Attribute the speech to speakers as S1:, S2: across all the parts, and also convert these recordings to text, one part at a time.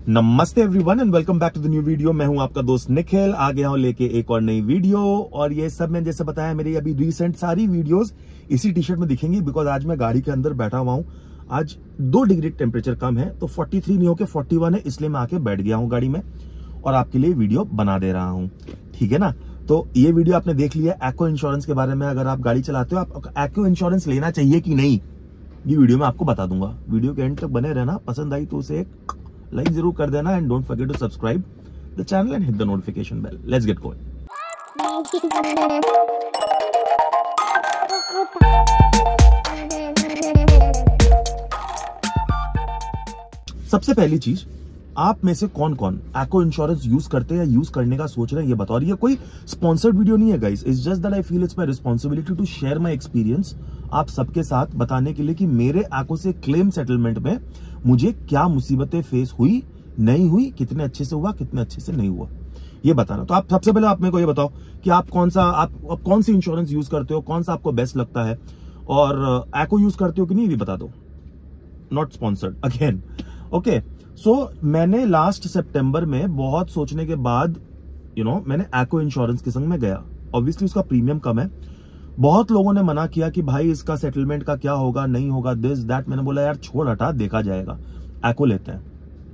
S1: नमस्ते everyone and welcome back to the new video. मैं हूं आपका दोस्त निखिल, आ गया हूं लेके एक और नई वीडियो। और ये सब मैंने जैसे बताया, मेरी अभी रिसेंट सारी वीडियोस इसी टी शर्ट में दिखेंगी, बिकॉज आज मैं गाड़ी के अंदर बैठा हुआ हूं। आज 2 डिग्री टेम्परेचर कम है, तो 43 नहीं होकर 41 है, इसलिए मैं आके बैठ गया हूं गाड़ी में और आपके लिए वीडियो बना दे रहा हूं। ठीक है ना। तो ये वीडियो आपने देख लिया एक्को इंश्योरेंस के बारे में। अगर आप गाड़ी चलाते हो, आप एक्को इंश्योरेंस लेना चाहिए कि नहीं, ये वीडियो में आपको बता दूंगा। वीडियो के एंड तक बने रहना। पसंद आई तो उसे एक लाइक जरूर कर देना and don't forget to subscribe the channel and hit the notification bell. Let's get going. सबसे पहली चीज, आप में से कौन कौन एक्को इंश्योरेंस यूज करते हैं या यूज करने का सोच रहे हैं, ये बताओ। और ये कोई स्पॉन्सर्ड वीडियो नहीं है guys, it's just that I feel it's my responsibility to share my experience आप सबके साथ, बताने के लिए कि मेरे एक्को से क्लेम सेटलमेंट में मुझे क्या मुसीबतें फेस हुई, नहीं हुई, कितने अच्छे से हुआ, कितने अच्छे से नहीं हुआ, ये बताना। तो आप सबसे पहले आप मेरे को ये बताओ कि आप कौन सी इंश्योरेंस यूज करते हो, कौन सा आपको बेस्ट लगता है, और एक्को यूज करते हो कि नहीं, भी बता दो। Not sponsored again. Okay, so मैंने लास्ट सितंबर में बहुत सोचने के बाद मैंने एक्को इंश्योरेंस के संग में गया। ऑब्वियसली उसका प्रीमियम कम है। बहुत लोगों ने मना किया कि भाई इसका सेटलमेंट का क्या होगा, नहीं होगा, दिस दैट। मैंने बोला यार छोड़, हटा, देखा जाएगा, एक्को लेते हैं।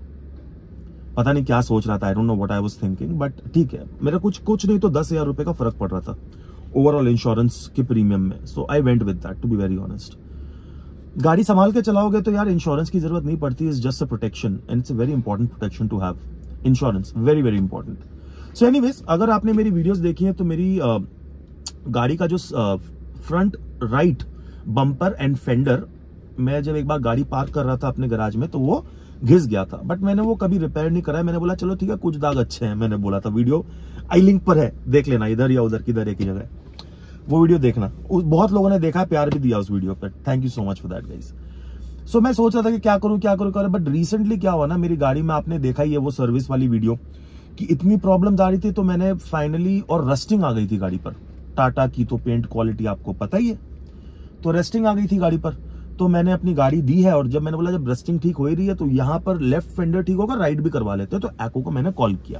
S1: पता नहीं क्या सोच रहा था, I don't know what I was thinking, but ठीक है। मेरा कुछ नहीं तो 10,000 रुपए का फर्क पड़ रहा था ओवरऑल इंश्योरेंस के प्रीमियम में। So I went with that, to be very honest. गाड़ी संभाल के चलाओगे तो यार इंश्योरेंस की जरूरत नहीं पड़ती, is just a protection and it's a very important protection to have. Insurance very very important. So anyways, अगर आपने मेरी वीडियोस देखी है तो मेरी गाड़ी का जो front right bumper and fender, मैं जब एक बार गाड़ी पार्क कर रहा था अपने गैराज में तो वो घिस गया था, बट मैंने वो कभी रिपेयर नहीं कराया। मैंने बोला चलो ठीक है, कुछ दाग अच्छे हैं, मैंने बोला था। वीडियो आई लिंक पर है, देख लेना, इधर या उधर किधर एक ही जगह, वो वीडियो देखना। बहुत लोगों ने देखा, प्यार भी दिया उस वीडियो पर, thank you so much for that guys. So मैं सोच रहा था कि क्या करूं, बट रिसेंटली क्या हुआ ना, मेरी गाड़ी में आपने देखा ही है वो सर्विस वाली वीडियो कि इतनी प्रॉब्लम्स आ रही थी, तो मैंने फाइनली, और रस्टिंग आ गई थी गाड़ी पर। टाटा की तो पेंट क्वालिटी आपको पता ही है, तो रस्टिंग आ गई थी गाड़ी पर। तो मैंने अपनी गाड़ी दी है, और जब मैंने बोला जब रस्टिंग ठीक हो ही रही है तो यहां पर लेफ्ट फेंडर ठीक होगा, राइट भी करवा लेते हैं। तो एक्को को मैंने कॉल किया।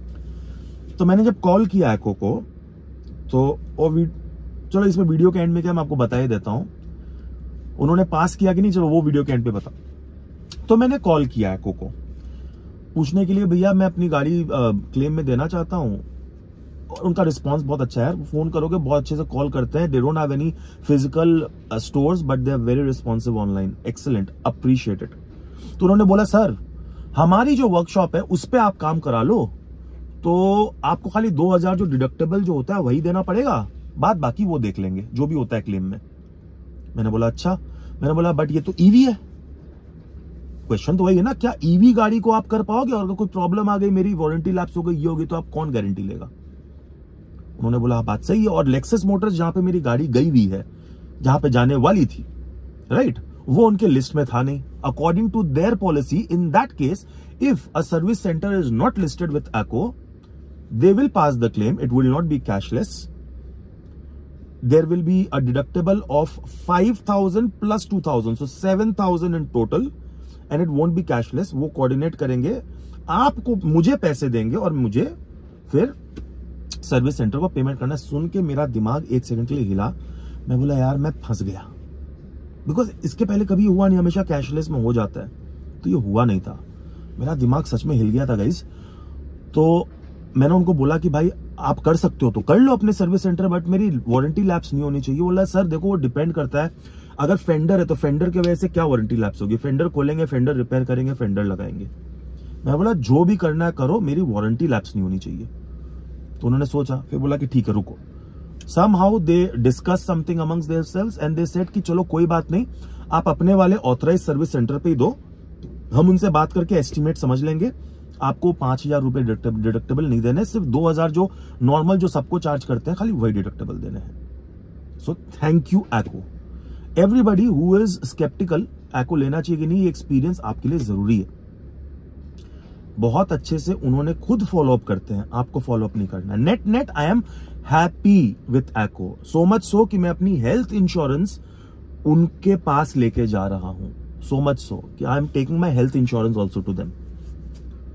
S1: तो मैंने जब कॉल किया एक्को को, तो चलो इसमें वीडियो के एंड में क्या मैं आपको बता ही देता हूं, उन्होंने पास किया कि नहीं, चलो वो वीडियो के एंड पे बता। तो मैंने कॉल किया एक्को को पूछने के लिए, भैया मैं अपनी गाड़ी क्लेम में देना चाहता हूं। और उनका रिस्पांस बहुत अच्छा है, फोन करोगे बहुत अच्छे से कॉल करते हैं। They don't have any physical stores but they are very responsive online, excellent, appreciated. तो उन्होंने बोला सर हमारी जो वर्कशॉप है उस पर आप काम करा लो, तो आपको खाली 2,000 जो डिडक्टेबल जो होता है वही देना पड़ेगा, बात बाकी वो देख लेंगे जो भी होता है क्लेम में। मैंने बोला अच्छा। मैंने बोला बट ये तो ईवी है। क्वेश्चन तो वही है ना, क्या ईवी गाड़ी को आप कर पाओगे, और अगर कोई प्रॉब्लम आ गई, मेरी वारंटी लैप्स हो गई, ये होगी, तो आप कौन गारंटी लेगा। उन्होंने बोला बात सही है। और लेक्सस मोटर्स जहां पे मेरी गाड़ी गई हुई है, जहां पे जाने वाली थी, राइट, वो उनके लिस्ट में था नहीं। According to their policy, in that case if a service centre is not listed with Acko, they will pass the claim, it will not be cashless, there will be a deductible of 5,000 plus 2,000, so 7,000 in total, and it won't be cashless. वो coordinate करेंगे, आपको, मुझे पैसे देंगे और मुझे फिर service centre को पेमेंट करना। सुन के मेरा दिमाग 1 सेकंड के लिए हिला। मैं बोला यार मैं फंस गया, बिकॉज इसके पहले कभी हुआ नहीं, हमेशा कैशलेस में हो जाता है, तो ये हुआ नहीं था। मेरा दिमाग सच में हिल गया था गाइस। तो मैंने उनको बोला कि भाई आप कर सकते हो तो कर लो अपने सर्विस सेंटर, बट मेरी वारंटी लैप्स नहीं होनी चाहिए। बोला सर देखो वो डिपेंड करता है, अगर फेंडर है तो फेंडर की वजह से क्या वारंटी लैप्स होगी, फेंडर खोलेंगे, फेंडर रिपेयर करेंगे, फेंडर लगाएंगे। मैं बोला जो भी करना है करो, मेरी वारंटी लैप्स नहीं होनी चाहिए। तो उन्होंने सोचा, फिर बोला कि ठीक है रुको। Somehow they discuss something amongst themselves and they said कि चलो कोई बात नहीं, आप अपने वाले ऑथराइज सर्विस सेंटर पे ही दो, हम उनसे बात करके एस्टिमेट समझ लेंगे। आपको 5,000 रुपए डिडक्टेबल नहीं देने, सिर्फ 2,000 जो नॉर्मल जो सबको चार्ज करते हैं, खाली वही डिडक्टेबल देने हैं। So thank you Acko. Everybody who is sceptical, Acko लेना चाहिए कि नहीं, ये एक्सपीरियंस आपके लिए जरूरी है। बहुत अच्छे से उन्होंने खुद फॉलो अप करते हैं, आपको फॉलो अप नहीं करना। Net I am happy with Acko, so much so कि मैं अपनी हेल्थ इंश्योरेंस उनके पास लेके जा रहा हूं। so much so कि I am taking my health insurance also to them.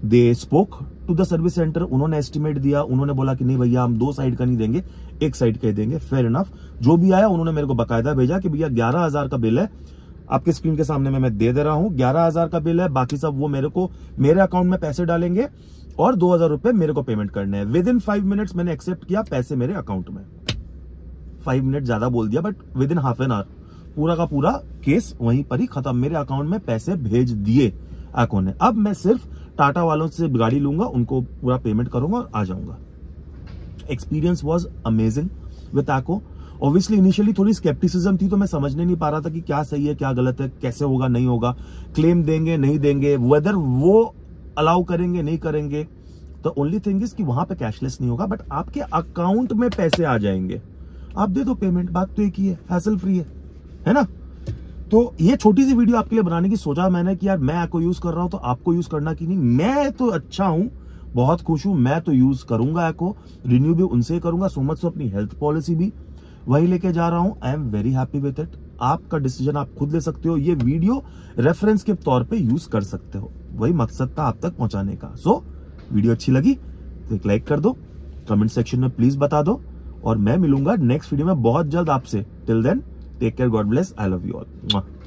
S1: They spoke to the service centre, उन्होंने एस्टिमेट दिया, उन्होंने बोला कि नहीं भैया हम 2 साइड का नहीं देंगे, 1 साइड का ही देंगे। फेयर इनफ, जो भी आया उन्होंने मेरे को बकायदा भेजा कि भैया 11,000 का बिल है, आपके स्क्रीन के सामने में मैं दे दे रहा हूं, 11,000 का बिल है, बाकी सब वो मेरे को मेरे अकाउंट में पैसे डालेंगे और 2,000 रुपए मेरे को पेमेंट करने हैं। विद इन 5 मिनट्स मैंने एक्सेप्ट किया, पैसे मेरे अकाउंट में। 5 मिनट ज्यादा बोल दिया, but within half an hour पूरा का पूरा केस वहीं पर ही खत्म, मेरे अकाउंट में पैसे भेज दिए एक्को ने। अब मैं सिर्फ टाटा वालों से गाड़ी लूंगा, उनको पूरा पेमेंट करूंगा और आ जाऊंगा। Experience was amazing with Acko. Obviously initially थोड़ी स्केप्टिसिज्म थी, तो मैं समझने नहीं पा रहा था कि क्या सही है क्या गलत है, कैसे होगा नहीं होगा, क्लेम देंगे नहीं देंगे, वेदर वो अलाउ करेंगे नहीं करेंगे। तो ओनली थिंग इज कि वहां पे कैशलेस नहीं होगा, बट आपके अकाउंट में पैसे आ जाएंगे, आप दे दो पेमेंट, बात तो एक ही है, हैसल फ्री है ना। तो ये छोटी सी वीडियो आपके लिए बनाने की सोचा मैंने कि यार मैं एक्को यूज कर रहा हूं तो आपको यूज करना कि नहीं। मैं तो अच्छा हूं, बहुत खुश हूं, मैं तो यूज करूंगा एक्को, रिन्यू भी उनसे करूंगा, सो मच सो अपनी हेल्थ पॉलिसी भी वही लेके जा रहा हूं। I am very happy with it. आपका डिसीजन आप खुद ले सकते हो, ये वीडियो रेफरेंस के तौर पे यूज कर सकते हो, वही मकसद था आप तक पहुंचाने का। सो वीडियो अच्छी लगी तो एक लाइक कर दो, कमेंट सेक्शन में प्लीज बता दो, और मैं मिलूंगा नेक्स्ट वीडियो में बहुत जल्द आपसे। Till then take care, God bless, I love you all.